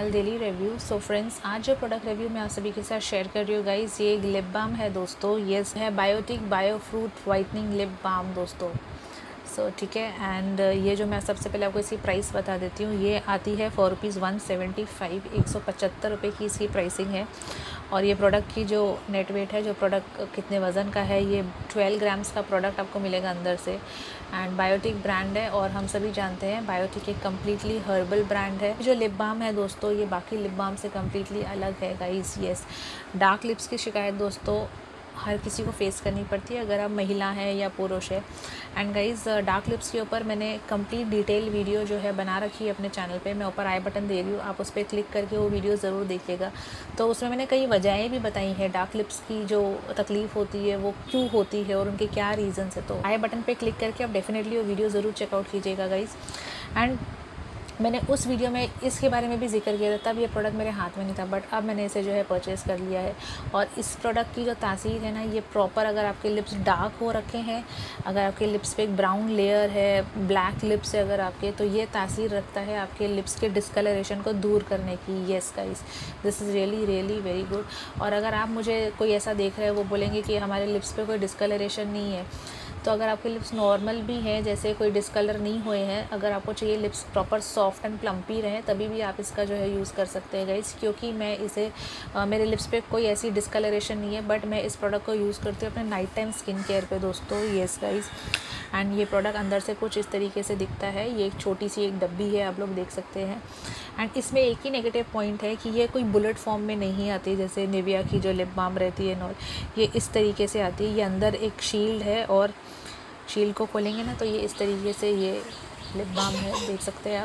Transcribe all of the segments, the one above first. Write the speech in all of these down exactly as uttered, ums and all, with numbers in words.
Channel daily review. So friends, आज जो product review मैं आप सभी के साथ शेयर कर रही हूँ गाइस, ये एक लिप बाम है दोस्तों। ये है biotic bio fruit whitening lip balm दोस्तों। सो so, ठीक है। एंड ये जो मैं सबसे पहले आपको इसकी प्राइस बता देती हूँ। ये आती है for rupees one seventy five एक सौ पचहत्तर रुपये की इसकी प्राइसिंग है। और ये प्रोडक्ट की जो नेट वेट है, जो प्रोडक्ट कितने वज़न का है, ये ट्वेल्व ग्राम्स का प्रोडक्ट आपको मिलेगा अंदर से। एंड बायोटिक ब्रांड है और हम सभी जानते हैं बायोटिक एक कम्प्लीटली हर्बल ब्रांड है। जो लिप बाम है दोस्तों, ये बाकी लिप बाम से कम्प्लीटली अलग है गाइस। येस, डार्क लिप्स की शिकायत दोस्तों हर किसी को फेस करनी पड़ती है, अगर आप महिला हैं या पुरुष है। एंड गाइज़, डार्क लिप्स के ऊपर मैंने कंप्लीट डिटेल वीडियो जो है बना रखी है अपने चैनल पे। मैं ऊपर आई बटन दे रही हूँ, आप उस पर क्लिक करके वो वीडियो ज़रूर देखिएगा। तो उसमें मैंने कई वजहें भी बताई हैं डार्क लिप्स की जो तकलीफ़ होती है वो क्यों होती है और उनके क्या रीज़न्स है। तो आई बटन पर क्लिक करके आप डेफिनेटली वो वीडियो ज़रूर चेकआउट कीजिएगा गाइज़। एंड मैंने उस वीडियो में इसके बारे में भी जिक्र किया था, तब ये प्रोडक्ट मेरे हाथ में नहीं था, बट अब मैंने इसे जो है परचेज़ कर लिया है। और इस प्रोडक्ट की जो तासीर है ना, ये प्रॉपर, अगर आपके लिप्स डार्क हो रखे हैं, अगर आपके लिप्स पे एक ब्राउन लेयर है, ब्लैक लिप्स है अगर आपके, तो ये तासीर रखता है आपके लिप्स के डिस्कलरेशन को दूर करने की। Yes guys, this is really really very good. और अगर आप मुझे कोई ऐसा देख रहे हैं, वो बोलेंगे कि हमारे लिप्स पे कोई डिस्कलरेशन नहीं है, तो अगर आपके लिप्स नॉर्मल भी हैं, जैसे कोई डिस्कलर नहीं हुए हैं, अगर आपको चाहिए lips proper soft and plumpy रहें, तभी भी आप इसका जो है यूज़ कर सकते हैं गाइस। क्योंकि मैं इसे आ, मेरे लिप्स पे कोई ऐसी डिस्कलरेशन नहीं है, बट मैं इस प्रोडक्ट को यूज़ करती हूँ अपने नाइट टाइम स्किन केयर पे दोस्तों। येस गाइस, एंड ये प्रोडक्ट अंदर से कुछ इस तरीके से दिखता है। ये एक छोटी सी एक डब्बी है, आप लोग देख सकते हैं। एंड इसमें एक ही नेगेटिव पॉइंट है कि ये कोई बुलेट फॉर्म में नहीं आती, जैसे निविया की जो लिप बाम रहती है नॉर, ये इस तरीके से आती है। ये अंदर एक शील्ड है और शील्ड को खोलेंगे ना तो ये इस तरीके से ये लिप बाम है, देख सकते हैं आप।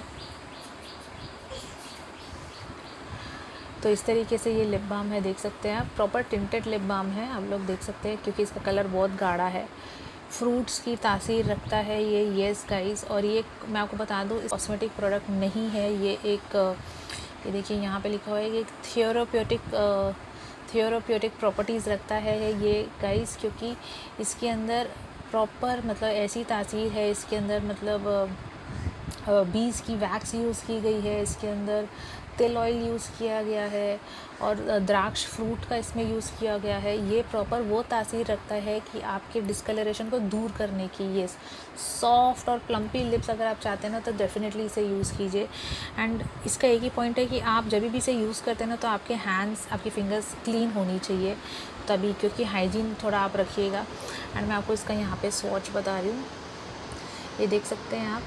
तो इस तरीके से ये लिप बाम है, देख सकते हैं आप। प्रॉपर टिंटेड लिप बाम है, आप लोग देख सकते हैं, क्योंकि इसका कलर बहुत गाढ़ा है। फ्रूट्स की तासीर रखता है ये। येस गाइस, और ये मैं आपको बता दूँ, कॉस्मेटिक प्रोडक्ट नहीं है ये। एक ये देखिए यहाँ पे लिखा हुआ है कि एक थियोरोप्यूटिक थियोरोप्यूटिक प्रॉपर्टीज़ रखता है ये गाइस, क्योंकि इसके अंदर प्रॉपर मतलब ऐसी तासीर है इसके अंदर, मतलब बीज की वैक्स यूज़ की गई है, इसके अंदर तिल ऑयल यूज़ किया गया है और द्राक्ष फ्रूट का इसमें यूज़ किया गया है। ये प्रॉपर वो तासीर रखता है कि आपके डिस्कलरेशन को दूर करने की। ये सॉफ्ट और प्लम्पी लिप्स अगर आप चाहते हैं ना, तो डेफिनेटली इसे यूज़ कीजिए। एंड इसका एक ही पॉइंट है कि आप जब भी इसे यूज़ करते हैं ना, तो आपके हैंड्स, आपकी फिंगर्स क्लीन होनी चाहिए तभी, क्योंकि हाइजीन थोड़ा आप रखिएगा। एंड मैं आपको इसका यहाँ पे स्वॉच बता रही हूँ, ये देख सकते हैं आप।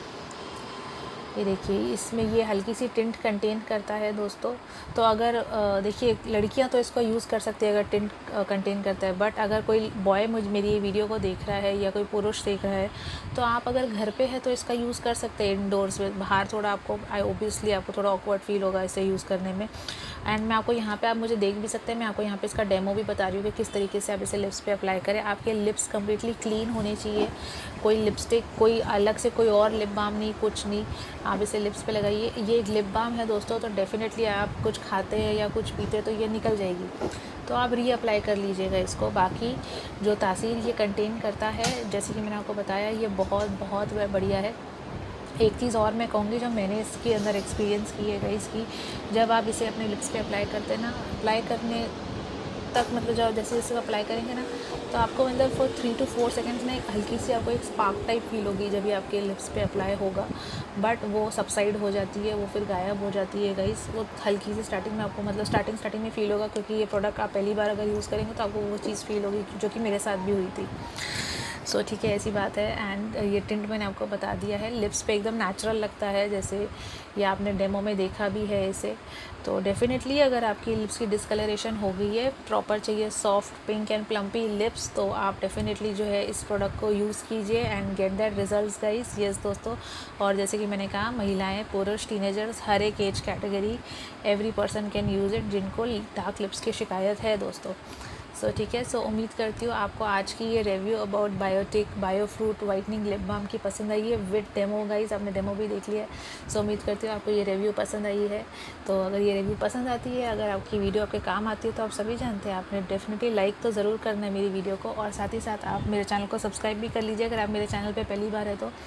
ये देखिए, इसमें ये हल्की सी टिंट कंटेन करता है दोस्तों। तो अगर देखिए, लड़कियां तो इसको यूज़ कर सकती है अगर टिंट कंटेन करता है, बट अगर कोई बॉय मुझ मेरी ये वीडियो को देख रहा है या कोई पुरुष देख रहा है, तो आप अगर घर पे है तो इसका यूज़ कर सकते हैं इंडोर्स में। बाहर थोड़ा आपको ओबियसली आपको थोड़ा ऑकवर्ड फील होगा इसे यूज़ करने में। एंड मैं आपको यहाँ पे, आप मुझे देख भी सकते हैं, मैं आपको यहाँ पे इसका डेमो भी बता रही हूँ कि किस तरीके से आप इसे लिप्स पे अप्लाई करें। आपके लिप्स कम्प्लीटली क्लीन होने चाहिए, कोई लिपस्टिक, कोई अलग से कोई और लिप बाम नहीं, कुछ नहीं, आप इसे लिप्स पे लगाइए। ये एक लिप बाम है दोस्तों, तो डेफिनेटली आप कुछ खाते हैं या कुछ पीते हैं तो ये निकल जाएगी, तो आप री अप्लाई कर लीजिएगा इसको। बाकी जो तासीर ये कंटेन करता है, जैसे कि मैंने आपको बताया, ये बहुत बहुत बढ़िया है। एक चीज़ और मैं कहूँगी जो मैंने इसके अंदर एक्सपीरियंस की है गाइस, की जब आप इसे अपने लिप्स पे अप्लाई करते हैं ना, अप्लाई करने तक मतलब जब जैसे जैसे अप्लाई करेंगे ना, तो आपको मतलब for three to four seconds में एक हल्की सी आपको एक स्पार्क टाइप फील होगी जब भी आपके लिप्स पे अप्लाई होगा, बट वो सबसाइड हो जाती है, वो फिर गायब हो जाती है गाइस। वो हल्की सी स्टार्टिंग में आपको मतलब स्टार्टिंग स्टार्टिंग में फ़ील होगा, क्योंकि ये प्रोडक्ट आप पहली बार अगर यूज़ करेंगे तो आपको वो चीज़ फ़ील होगी, जो कि मेरे साथ भी हुई थी। सो so, ठीक है, ऐसी बात है। एंड ये टिंट मैंने आपको बता दिया है, लिप्स पे एकदम नेचुरल लगता है, जैसे ये आपने डेमो में देखा भी है इसे। तो डेफिनेटली अगर आपकी लिप्स की डिस्कलरेशन हो गई है, प्रॉपर चाहिए soft pink and plumpy lips, तो आप डेफिनेटली जो है इस प्रोडक्ट को यूज़ कीजिए and get that results guys. Yes दोस्तों, और जैसे कि मैंने कहा, महिलाएं, पुरुष, टीनेजर्स, हर एक age category, every person can use it जिनको डार्क लिप्स की शिकायत है दोस्तों। सो so, ठीक है। सो so, उम्मीद करती हूँ आपको आज की ये review about biotic bio fruit whitening lip balm की पसंद आई है विद डेमो गाइस। आपने डेमो भी देख लिया है। सो so, उम्मीद करती हूँ आपको ये रिव्यू पसंद आई है। तो अगर ये रिव्यू पसंद आती है, अगर आपकी वीडियो आपके काम आती है, तो आप सभी जानते हैं आपने डेफिनेटली लाइक तो ज़रूर करना है मेरी वीडियो को, और साथ ही साथ आप मेरे चैनल को सब्सक्राइब भी कर लीजिए अगर आप मेरे चैनल पर पहली बार है तो।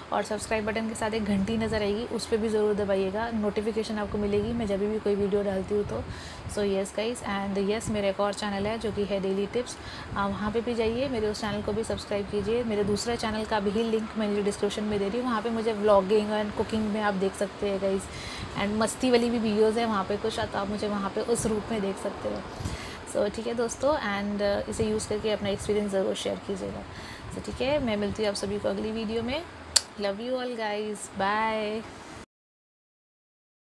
और सब्सक्राइब बटन के साथ एक घंटी नज़र आएगी, उस पर भी ज़रूर दबाइएगा, नोटिफिकेशन आपको मिलेगी मैं जब भी कोई वीडियो डालती हूँ तो। So yes guys, and yes मेरा एक और चैनल है जो कि है डेली टिप्स, आप वहाँ पे भी जाइए, मेरे उस चैनल को भी सब्सक्राइब कीजिए। मेरे दूसरे चैनल का भी लिंक मैं डिस्क्रिप्शन में दे रही हूँ, वहाँ पे मुझे व्लॉगिंग एंड कुकिंग में आप देख सकते हैं गाइस, एंड मस्ती वाली भी वीडियोज़ है वहाँ पे कुछ, तो आप मुझे वहाँ पे उस रूप में देख सकते हो। सो so, ठीक है दोस्तों, एंड uh, इसे यूज़ करके अपना एक्सपीरियंस ज़रूर शेयर कीजिएगा। सो so, ठीक है, मैं मिलती हूँ आप सभी को अगली वीडियो में। Love you all guys, bye.